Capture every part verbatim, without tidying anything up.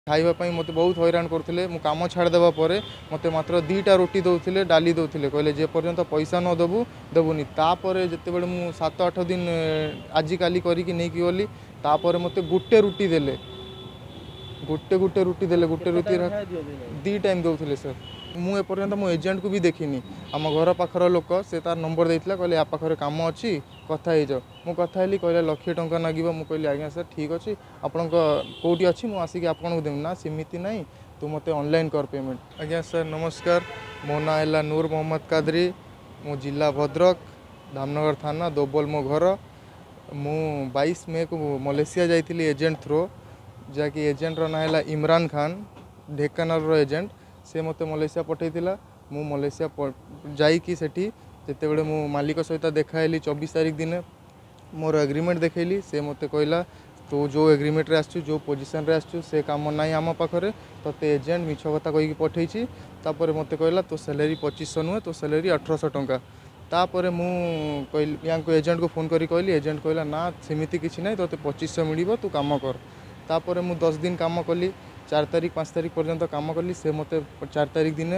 खावाई मत बहुत हैरान करते कम छाड़देवा मत मात्र दीटा रोटी दौले डाली दौले कहले जे पर्यंत पैसा न देबू देबुनी तापर जिते बड़े मुझ सात आठ दिन आजिकाली करके नहीं गली तापर मत गोटे रुटी देले गोटे गोटे रुटी देले गोटे रुटी दी टाइम दौले सर मु एपर्यंत मो एजेंट को भी देखनी आम घर पाखर लोक से तार नंबर देता कहले या पाखे कम अच्छी कथा हो मु कथा कहले लक्षे टंका लगे मुझे कहली आज्ञा सर ठीक अच्छे आपण कौटी अच्छी मुझे आसिक आपको देवी ना सेमती ना तू मत ऑनलाइन कर पेमेंट। आज्ञा सर नमस्कार मो ना है नूर मोहम्मद कादरी मो जिला भद्रक धामनगर थाना दोबल मो घर मु बाईस मे को मलेशिया जाइली एजेंट थ्रो जहाँकि एजेंट ना है इमरान खान ढेकानाल एजेंट से मत मलेशिया पठेला मु मलेशिया जाइकी सेठी जिते बड़े मु मालिक सहित देखाली चौबीस तारीख दिन मोर एग्रीमेंट देखली से मत कहला तो जो एग्रीमेंट रे आसचु जो पोजीशन रे आसचु से काम नाई आम पाखरे तते एजेंट मिछ कथा कहीकि पठेछि तापर मत कहला तो सैलरी पच्चीस नुहे तो सैलरी अठरश टंका तापर मु कहली या एजेंट को फोन करी कहली एजेंट कहला ना सेमिति किछि नै तते पच्चीस मिलिबो तू काम कर तापर मु दस दिन काम कली चार तारीख पाँच तारीख पर्यंत काम कली से मत चार तारीख दिन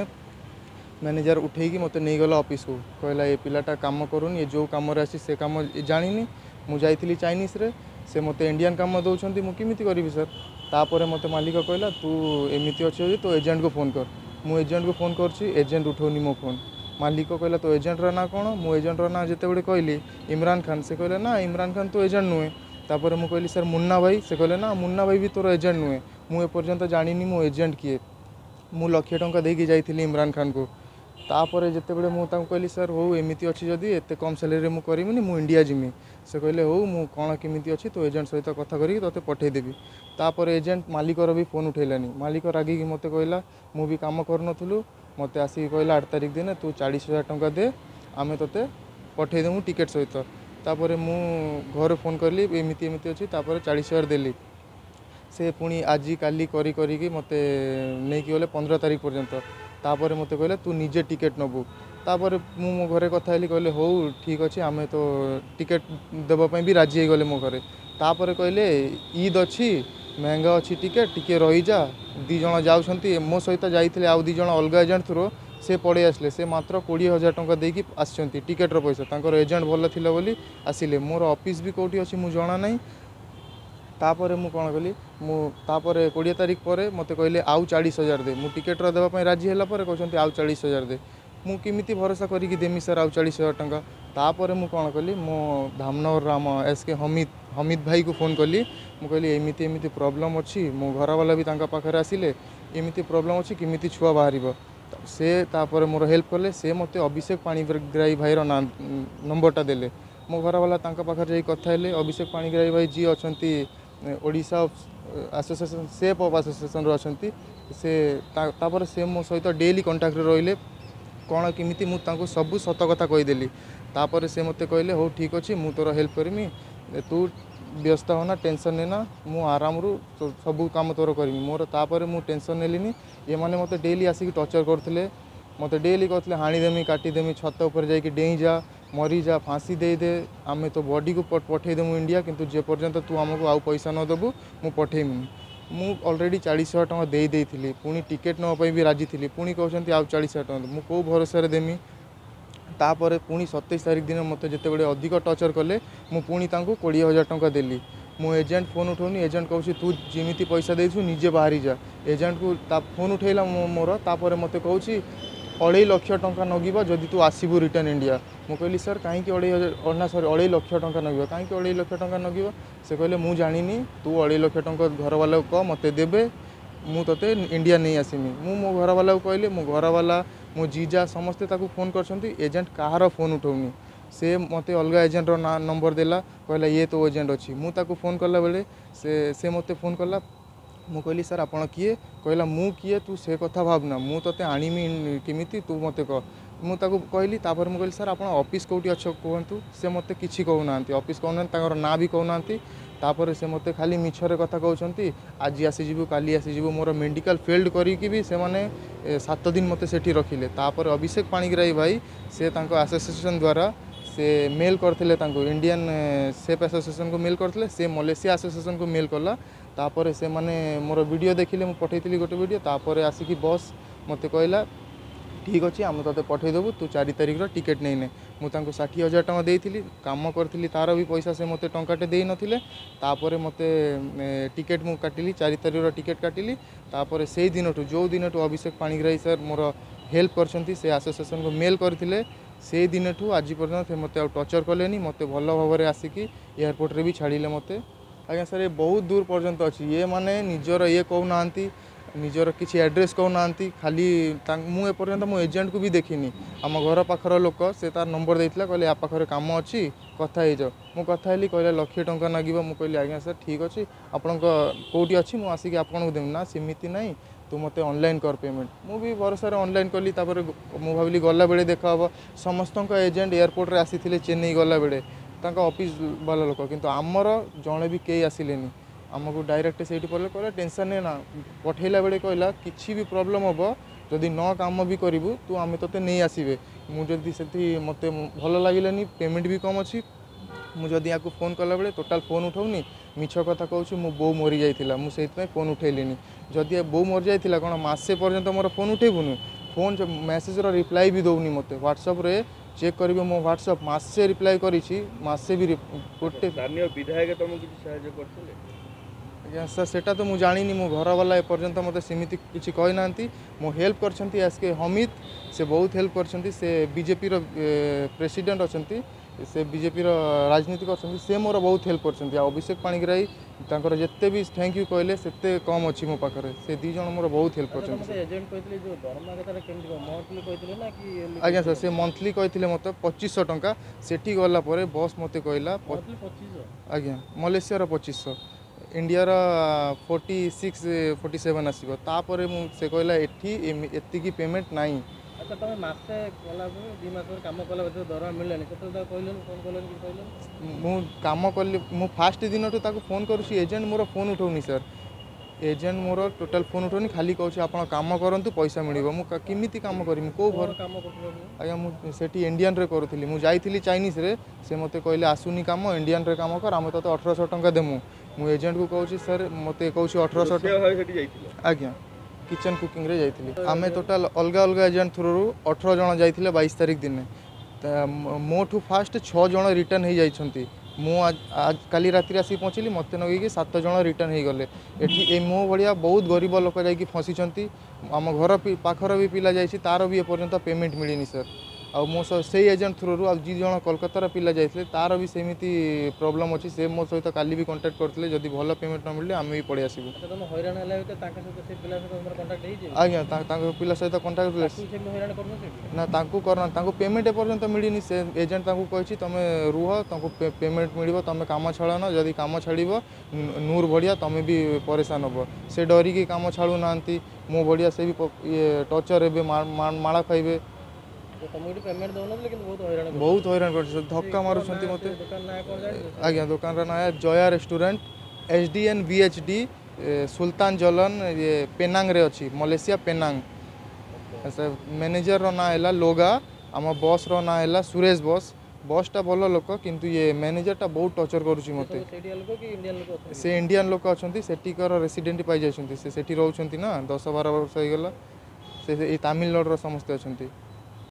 मैनेजर उठेकी मत नहीं गला ऑफिस को कहला ये पिलाटा काम करूनी ये जो कम आसी से कम जानी मु जाइली चाइनीस रे से मत इंडियन काम दौरान मुझे करी सर तापर मत मालिक कहला तू एमती अच्छे तो एजेंट को फोन कर मु एजेंट को फोन कर एजेंट उठौनी मो फोन मालिक कहला तो एजेंट ना कौन मु एजेंट ना जिते बड़े कहली इमरान खान से कहले ना इमरान खान तो एजेंट नुहे तापर मु कहली सर मुन्ना भाई से कहले ना मुन्ना भाई भी तोर एजेंट नुहे मुझे पर्यंत जानी मो एजेंट किए मु लक्षे टंका देके जाइली इमरान खान को तापर जिते बड़े मुझे कहली सर हो एमती अच्छी जदि एत कम सैलरी मुझे करमी मु इंडिया जिमी से कहले हो मु कौन केमी अच्छी तो एजेंट सहित कथा करी तोते पठेदेवी तापर एजेंट मालिकर भी फोन उठेलानी मालिक रागिकी मत कहला मु भी काम करनथुलु मत आसिक कहला आठ तारीख दिन तू चालीस हजार टंका दे आमे तोते पठेदेमु टिकेट सहित तापर मु घर फोन करली एमती एमती अच्छी तापर चालीस हजार देली से पुणी आज काली करी करी मत नहीं गले पंद्रह तारीख पर्यंत तापर मत कहले तू निजे टिकेट नबू तापर मु मो घरे कथा कहले हो ठीक अच्छे आमे तो टिकेट देवाई भी राजी हो गले मो घरे तापर कहले ईद अच्छी महंगा अच्छी टिकेट टिके रही जा दी जन जाऊँगी मो सहित जाइए आउ दी जन अलग एजेंट थ्रो से पड़े आसले से मात्र कोड़े हजार टंका देकी आसचंती टिकेटर पैसा तांकर एजेंट भल थिला बोली आसिले मोर ऑफिस भी कोठी अछि मु जाना नहीं तापर मु कौन कली मु तापर कोड़े तारीख पर मत कहले आउ चालीस हजार दे मु टिकेटर देवाई राजी है कहते आउ चालीस हजार दे मु किमिति भरोसा करी देमी सर आउ चालीस हजार टंका तापर मु कौन कली मो धामनगर राम एस के हमिद हमिद भाई को फोन कली मु कहली एमती एमती प्रॉब्लम अच्छी मो घर वाला भी तांका पाखरे आसिले एमती प्रॉब्लम अच्छी किमिति छुआ बाहर से तापर मोर हेल्प कले से मत अभिषेक पाणिग्राही भाई नंबरटा देले मो घर वाला तांका पाखरे जाई कथा हेले अभिषेक पाणिग्राही भाई जी अच्छी Odisha association safe of association अच्छी से तापर से मो सहित डेली कंटाक्ट रहिले कौन केमिति मु तांको सबु सत कथा कहीदेली तापर से मते कहले हो ठीक अच्छे मु तोर हेल्प करमी तू व्यस्त होना टेंशन लेना मु आराम रु तो सबू काम तोर करमी मोर तापर मु टेंशन नेलिनी ये माने मते डेली आसिक टर्चर करथिले मते डेली कहथिले हाणीदेमी काटिदेमी छत ऊपर जाइके डेई जा मरी जा फांसी दे दे आमे तो बॉडी को पठे देमु इंडिया किंतु जे पर्यंत तू आमको आउ पैसा न देबू मु पठेमी मु ऑलरेडी चालीस हजार टंका दे देइथिली पुणी टिकेट न पई भी राजी थिली पुणी कहउछंती आउ चालीस हजार टंका मु को भरोसा रे देमी तापर पुणी सत्ताईस तारीख दिन मते जेते बड़े अधिक टर्चर कले मु पुणी तांको बीस हजार टंका देली मु एजेंट फोन उठौनी एजेंट कहउछि तू जिमिति पैसा देइछु निजे बाहरी जा एजेंट को ता फोन उठेला मोर तापर मते कहउछि अढ़ाई लक्ष टंका नगिबा जदि तू आसबू रिटर्न इंडिया मु कहली सर कहीं अढ़ाई हजार ना सॉरी अढ़ाई लक्ष टंका नगिबा कहीं अढ़ाई लक्ष टंका नगिबा से कहले मु जानिनी तू अढ़ाई लक्ष टंका घर वाला को कह मते देबे मु तते इंडिया नहीं आसीमी मु मो घर वाला को कहले मो घर वाला मो जीजा समस्ते ताकू फोन करछंती एजेंट कहार फोन उठौनी से मते अलग एजेंट रो नंबर देला कहला ये तो एजेंट अच्छी मु ताकू फोन करला बेले से से मते फोन करला मु कहली सर आपण किए कहला मु किए तू से कथा भावना मु तते आनीमी केमिति तू मते कह मु ताकू कहली तापर मु कहली सर आपण ऑफिस कोठी अच्छो कहंतु से मते किछि कहू नांती ऑफिस कहू ताकर ना भी कहू नांती तापर से मते खाली मिछरे कथा कहउछंती आज आसी जीवु काली आसी जीवु मोर मेडिकल फेल्ड करी कि भी से माने सात दिन मते सेठी रखिले तापर अभिषेक पाणिग्राही भाई से तांको एसोसिएशन द्वारा से मेल करथिले तांको इंडियन सेफ एसोसिएशन को मेल करथिले से मलेशिया एसोसिएशन को मेल करला तापर से माने मोर वीडियो देखिले मु पठेइतिली गोटे वीडियो तापर आसिकी बस मते कहला ठीक अच्छे आम ते पठेदेबू तू चार तारिख टिकेट नहीं ने मुझे षाठी हजार टका देती कम करी तार भी पैसा से मत टंकाटे दे नथिले तापर मत टिकेट मु काटिली चार तारिख टिकेट काटिली तापर से दिन जो दिन अभिषेक पाणिग्राही सर मोर हेल्प कर से एसोसिएशन को मेल करते से दिन आज पर्यटन से मत टर्चर कले मत भल भाव में आसिकी एयरपोर्ट रे भी छाड़िले मत आज्ञा सर ये बहुत दूर पर्यंत अच्छी ये माने निजर ये कहना निजर किसी एड्रेस कहना खाली मु एपर्यंत मो एजेंट को भी देखनी आम घर पाखर लोक से तार नंबर देता कहले या पाखे कम अच्छी कथा हो जाओ मु कथा कहले लक्षे टंका लगे मुझे कहली आज्ञा सर ठीक अच्छे आपण कौटी अच्छी मुझे आसिक आपको देवी ना सेमती ना तू मत ऑनलाइन कर पेमेंट मु भी भरोसा ऑनलाइन कली मु भाविली गला बेले देखा हम समस्त एजेंट एयरपोर्ट रे आसी चेन्नई गला बेले ऑफिस वाला लोक किंतु आमर जड़े भी कई आसिले आमको डायरेक्ट से पड़े कहला टेंशन नहीं ना पठेला बेले कहला किसी भी प्रॉब्लम हम जदि न काम भी करूँ तू आम ते नहीं आसबे मुझे से मत भल लगे पेमेंट भी कम अच्छी मुझे या फोन कला बेले टोटाल फोन उठाऊनी मिछ कथा कहूँ मो बो मरी जाइला मुझे फोन उठेली जदि बो मरी जाइला कौन मसे पर्यंत मोर फोन उठेबुनु फोन मेसेज रिप्लाई भी दौनी मत व्हाट्सएप रे चेक करेंगे मो व्हाट्सएप मसे रिप्लाई करसे भी गोटे विधायक तुमको किसी आज्ञा सर सेटा तो मुझे जानी मो घर वाला एपर्यंत मत सेमती किसी कही ना मो हेल्प कर एस के हमिद से बहुत हेल्प कर से बीजेपी प्रेसिडेंट अच्छा से बीजेपी राजनीति कर से मोर बहुत हेल्प कर अभिषेक पाणिग्राही तांकर जिते भी थैंक यू कहले सेते कम अच्छी मो पाखे से दी जन मोर बहुत हेल्प कर आज्ञा सर से मंथली कहते मत पच्चीस टंका सेठी गला बस मत कहला आज्ञा मलेशिया पच्चीस India forty six forty seven आसो तापर से कहला एति पेमेंट नाई अच्छा तुम मासे गला दी मास काम कला दरमा मिललानी से कहलन फोन कलन कि कहलन मु काम कली मु फास्ट दिन ताको फोन करूसी एजेंट मोर फोन उठौनी सर एजेंट मोर टोटाल फोन उठौनी खाली कहूँ आप काम करंतु पैसा मिलिबो मु किमिति काम करी को घर काम करथलो आज्ञा मु सेठी इंडियन रे करूथली मु जाइथिली चाइनीज रे से मते कहले आसुनी काम इंडियन रे काम कर हम तते अठारह सौ टंका देमु मु एजेंट को कहूँ सर मते कहूँ अठारह सौ टंका आज्ञा किचन कुकिंग रे जाइथिली आमे टोटाल अलग अलग एजेंट थ्रू अठारह जन जाइथिले बाईस तारिख दिन मोठू फास्ट छः जन रिटर्न हो जाइछंती मु आज काली राति आसी पहुँचली मत नगे सात जन रिटर्न हो गले एठी मो भाया बहुत गरीब लोक जाकि फसीचंती आम घर पाखर भी पिला जाइछि तार भी एपर्यंत पेमेंट मिलनी सर आ मो से एजेंट थ्रू आ जी जन कोलकातार पिला जाइए तार भी सेमती प्रॉब्लम अच्छी से मो सहित काली भी कांटेक्ट करते जदि भल पेमेंट न मिले आम भी पड़े आसबू आज्ञा पिला सहित कंटाक्ट ना करना पेमेंट एपर्यंत मिलनी से एजेंट कही तुम रुह तुमको पेमेंट मिल तुम कम छाड़न जदि कम छाड़ नूर भड़िया तुम भी परेशान हम से डरिकी कम छाड़ू ना मो भड़िया से भी ये टर्चर हे माड़ा खाइबे बहुत हैरान कर धक्का मारुंट मत आज्ञा दुकान ना जया restaurant H D N V H D सुल्तान जलन ये पेनांग रे अच्छी मलेशिया पेनांग मैनेजर रो ना है लोगा आम बस रो ना है सुरेश बस बसटा भल लोक किंतु ये मैनेजरटा बहुत टर्चर करुँची मत से इंडियन लोक अच्छा सेठिकर रेसिडेंट पाई जाइछंती से सेठी रहउछंती ना दस बारह वर्ष हो गला से तमिलनाडु समस्ते अच्छा